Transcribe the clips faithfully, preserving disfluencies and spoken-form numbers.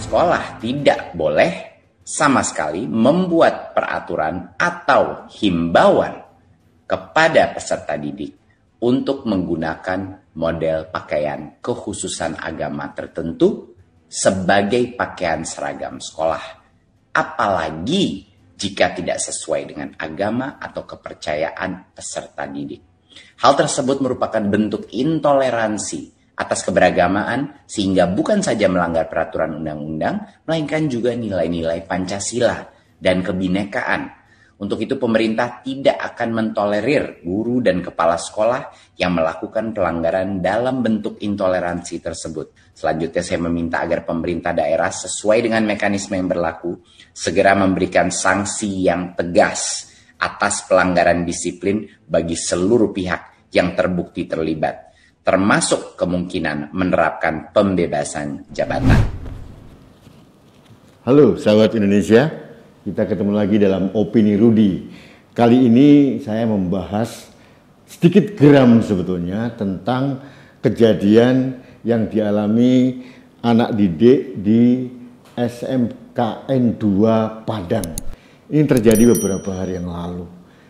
sekolah tidak boleh sama sekali membuat peraturan atau himbauan kepada peserta didik untuk menggunakan model pakaian kekhususan agama tertentu sebagai pakaian seragam sekolah, apalagi jika tidak sesuai dengan agama atau kepercayaan peserta didik. Hal tersebut merupakan bentuk intoleransi atas keberagamaan sehingga bukan saja melanggar peraturan undang-undang, melainkan juga nilai-nilai Pancasila dan kebinekaan. Untuk itu pemerintah tidak akan mentolerir guru dan kepala sekolah yang melakukan pelanggaran dalam bentuk intoleransi tersebut. Selanjutnya saya meminta agar pemerintah daerah sesuai dengan mekanisme yang berlaku segera memberikan sanksi yang tegas atas pelanggaran disiplin bagi seluruh pihak yang terbukti terlibat, termasuk kemungkinan menerapkan pembebasan jabatan. Halo sahabat Indonesia, kita ketemu lagi dalam Opini Rudi. Kali ini saya membahas sedikit geram sebetulnya tentang kejadian yang dialami anak didik di S M K N dua Padang. Ini terjadi beberapa hari yang lalu.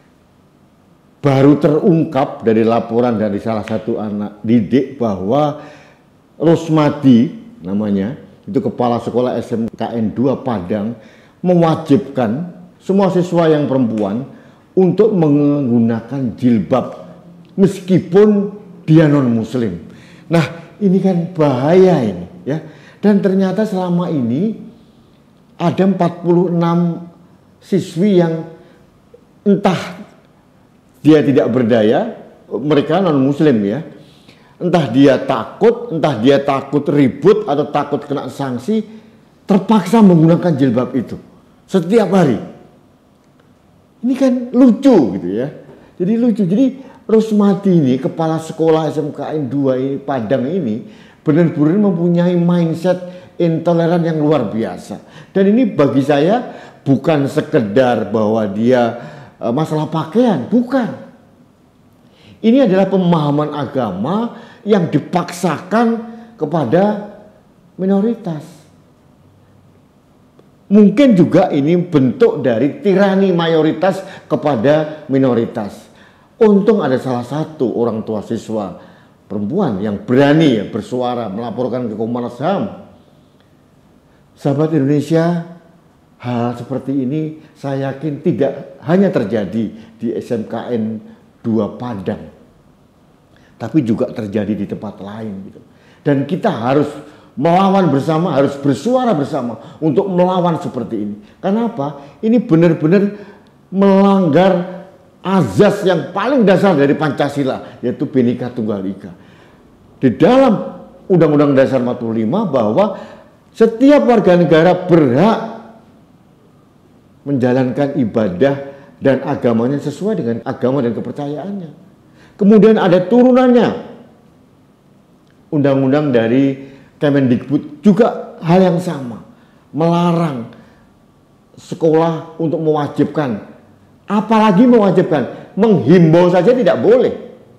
Baru terungkap dari laporan dari salah satu anak didik bahwa Rosmadi namanya, itu kepala sekolah S M K N dua Padang, mewajibkan semua siswa yang perempuan untuk menggunakan jilbab meskipun dia non muslim. Nah, ini kan bahaya ini ya. Dan ternyata selama ini ada empat puluh enam siswi yang entah dia tidak berdaya, mereka non muslim ya. Entah dia takut, entah dia takut ribut atau takut kena sanksi, terpaksa menggunakan jilbab itu setiap hari. Ini kan lucu gitu ya. Jadi lucu. Jadi Rosmadi ini, kepala sekolah S M K N dua ini, Padang ini, benar-benar mempunyai mindset intoleran yang luar biasa. Dan ini bagi saya bukan sekedar bahwa dia uh, masalah pakaian, bukan. Ini adalah pemahaman agama yang dipaksakan kepada minoritas. Mungkin juga ini bentuk dari tirani mayoritas kepada minoritas. Untung ada salah satu orang tua siswa perempuan yang berani ya, bersuara melaporkan ke Komnas H A M. Sahabat Indonesia, hal seperti ini saya yakin tidak hanya terjadi di S M K N dua Padang, tapi juga terjadi di tempat lain gitu. Dan kita harus melawan bersama, harus bersuara bersama untuk melawan seperti ini. Kenapa? Ini benar-benar melanggar azas yang paling dasar dari Pancasila, yaitu Bhinneka Tunggal Ika. Di dalam Undang-Undang Dasar empat puluh lima bahwa setiap warga negara berhak menjalankan ibadah dan agamanya sesuai dengan agama dan kepercayaannya. Kemudian ada turunannya, undang-undang dari Kemendikbud juga hal yang sama, melarang sekolah untuk mewajibkan, apalagi mewajibkan, menghimbau saja tidak boleh.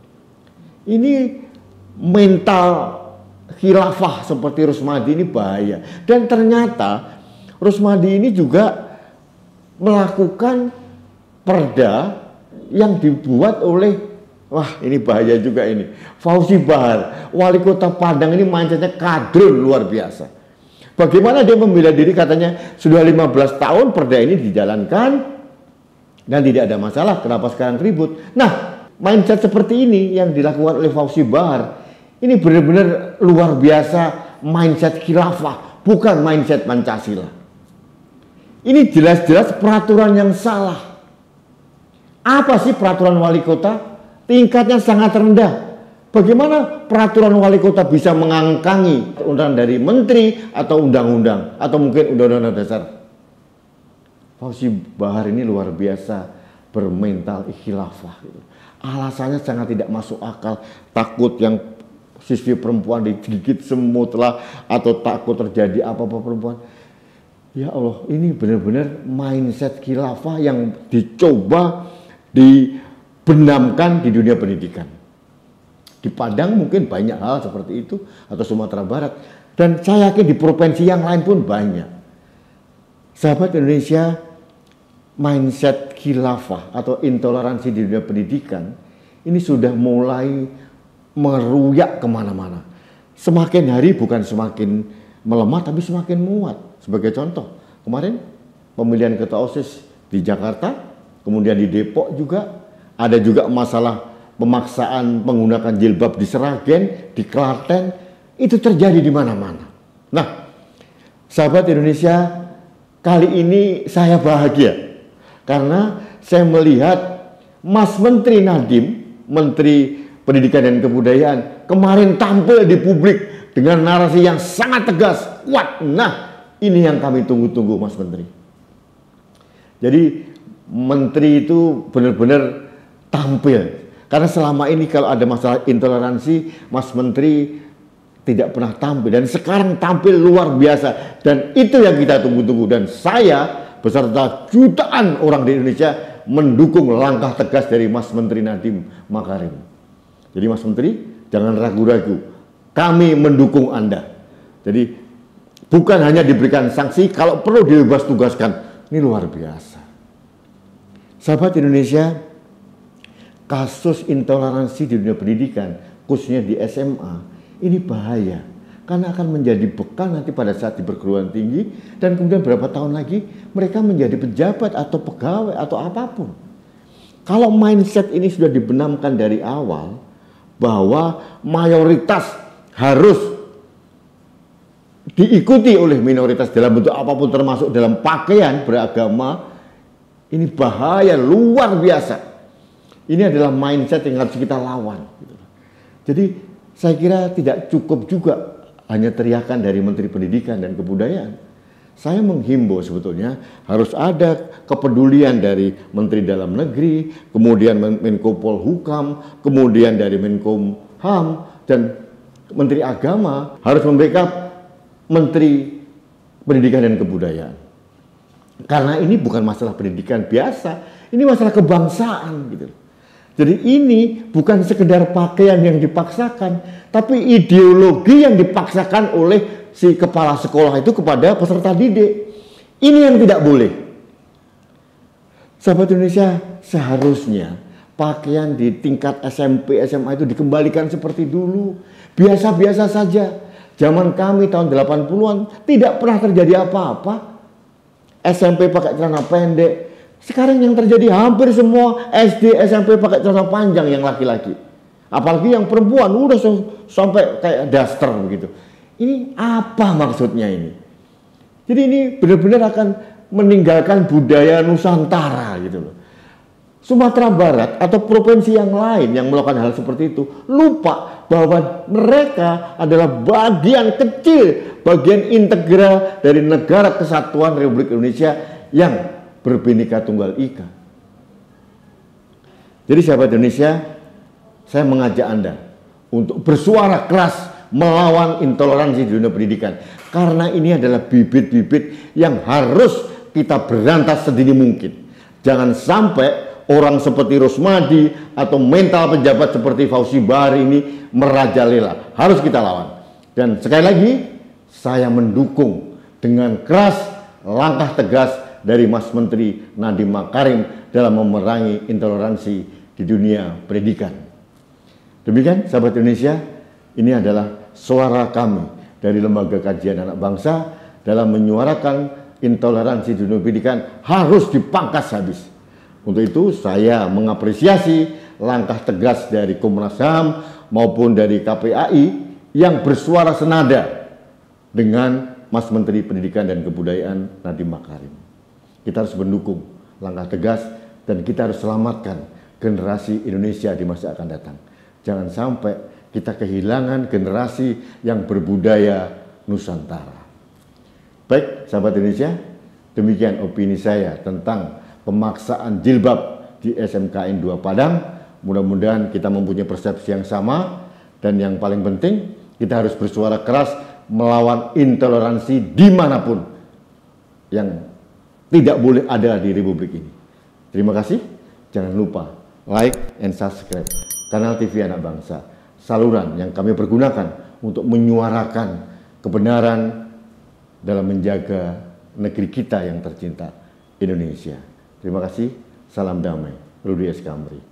Ini mental khilafah seperti Rosmadi ini bahaya. Dan ternyata Rosmadi ini juga melakukan perda yang dibuat oleh, wah ini bahaya juga ini, Fauzi Bahar, wali kota Padang ini mindsetnya kadrun luar biasa. Bagaimana dia membela diri, katanya sudah lima belas tahun perda ini dijalankan dan tidak ada masalah, kenapa sekarang ribut. Nah, mindset seperti ini yang dilakukan oleh Fauzi Bahar, ini benar-benar luar biasa, mindset khilafah, bukan mindset Pancasila. Ini jelas-jelas peraturan yang salah. Apa sih peraturan wali kota? Tingkatnya sangat rendah. Bagaimana peraturan wali kota bisa mengangkangi undang dari menteri atau undang-undang atau mungkin undang-undang dasar? Fauzi Bahar ini luar biasa bermental khilafah. Alasannya sangat tidak masuk akal. Takut yang siswi perempuan digigit semut lah, atau takut terjadi apa-apa perempuan. Ya Allah, ini benar-benar mindset khilafah yang dicoba dibenamkan di dunia pendidikan. Di Padang mungkin banyak hal seperti itu, atau Sumatera Barat. Dan saya yakin di provinsi yang lain pun banyak. Sahabat Indonesia, mindset khilafah atau intoleransi di dunia pendidikan ini sudah mulai meruyak kemana-mana. Semakin hari bukan semakin melemah tapi semakin menguat. Sebagai contoh, kemarin pemilihan ketua OSIS di Jakarta, kemudian di Depok juga, ada juga masalah pemaksaan menggunakan jilbab di Seragen, di Klaten, itu terjadi di mana-mana. Nah, sahabat Indonesia, kali ini saya bahagia karena saya melihat Mas Menteri Nadiem, Menteri Pendidikan dan Kebudayaan, kemarin tampil di publik dengan narasi yang sangat tegas, kuat. Nah, ini yang kami tunggu-tunggu, Mas Menteri. Jadi Menteri itu benar-benar tampil. Karena selama ini kalau ada masalah intoleransi, Mas Menteri tidak pernah tampil. Dan sekarang tampil luar biasa. Dan itu yang kita tunggu-tunggu. Dan saya beserta jutaan orang di Indonesia mendukung langkah tegas dari Mas Menteri Nadiem Makarim. Jadi Mas Menteri, jangan ragu-ragu. Kami mendukung Anda. Jadi bukan hanya diberikan sanksi, kalau perlu dibebas tugaskan. Ini luar biasa. Sahabat Indonesia, kasus intoleransi di dunia pendidikan, khususnya di S M A, ini bahaya. Karena akan menjadi bekal nanti pada saat di perguruan tinggi, dan kemudian beberapa tahun lagi mereka menjadi pejabat atau pegawai atau apapun. Kalau mindset ini sudah dibenamkan dari awal, bahwa mayoritas harus diikuti oleh minoritas dalam bentuk apapun, termasuk dalam pakaian beragama, ini bahaya luar biasa. Ini adalah mindset yang harus kita lawan. Jadi saya kira tidak cukup juga hanya teriakan dari Menteri Pendidikan dan Kebudayaan. Saya menghimbau sebetulnya harus ada kepedulian dari Menteri Dalam Negeri, kemudian Menko Polhukam, kemudian dari Menkumham, dan Menteri Agama harus membackup Menteri Pendidikan dan Kebudayaan. Karena ini bukan masalah pendidikan biasa, ini masalah kebangsaan gitu. Jadi ini bukan sekedar pakaian yang dipaksakan, tapi ideologi yang dipaksakan oleh si kepala sekolah itu kepada peserta didik. Ini yang tidak boleh. Sahabat Indonesia, seharusnya pakaian di tingkat S M P, S M A itu dikembalikan seperti dulu. Biasa-biasa saja. Zaman kami tahun delapan puluhan tidak pernah terjadi apa-apa. S M P pakai celana pendek. Sekarang yang terjadi hampir semua S D, S M P pakai celana panjang yang laki-laki. Apalagi yang perempuan udah sampai kayak daster begitu. Ini apa maksudnya ini? Jadi ini benar-benar akan meninggalkan budaya Nusantara gitu loh. Sumatera Barat atau provinsi yang lain yang melakukan hal seperti itu lupa bahwa mereka adalah bagian kecil, bagian integral dari negara kesatuan Republik Indonesia yang berbhinneka tunggal ika. Jadi sahabat Indonesia, saya mengajak Anda untuk bersuara keras melawan intoleransi di dunia pendidikan. Karena ini adalah bibit-bibit yang harus kita berantas sedini mungkin. Jangan sampai orang seperti Rusmadi atau mental pejabat seperti Fauzi Bahri ini merajalela. Harus kita lawan. Dan sekali lagi, saya mendukung dengan keras langkah tegas dari Mas Menteri Nadiem Makarim dalam memerangi intoleransi di dunia pendidikan. Demikian sahabat Indonesia, ini adalah suara kami dari Lembaga Kajian Anak Bangsa dalam menyuarakan intoleransi di dunia pendidikan harus dipangkas habis. Untuk itu saya mengapresiasi langkah tegas dari Komnas H A M maupun dari K P A I yang bersuara senada dengan Mas Menteri Pendidikan dan Kebudayaan Nadiem Makarim. Kita harus mendukung langkah tegas dan kita harus selamatkan generasi Indonesia di masa akan datang. Jangan sampai kita kehilangan generasi yang berbudaya Nusantara. Baik, sahabat Indonesia, demikian opini saya tentang pemaksaan jilbab di S M K N dua Padang. Mudah-mudahan kita mempunyai persepsi yang sama, dan yang paling penting kita harus bersuara keras melawan intoleransi dimanapun yang tidak boleh ada di Republik ini. Terima kasih. Jangan lupa like and subscribe kanal T V Anak Bangsa, saluran yang kami pergunakan untuk menyuarakan kebenaran dalam menjaga negeri kita yang tercinta, Indonesia. Terima kasih, salam damai. Rudi S. Kamri.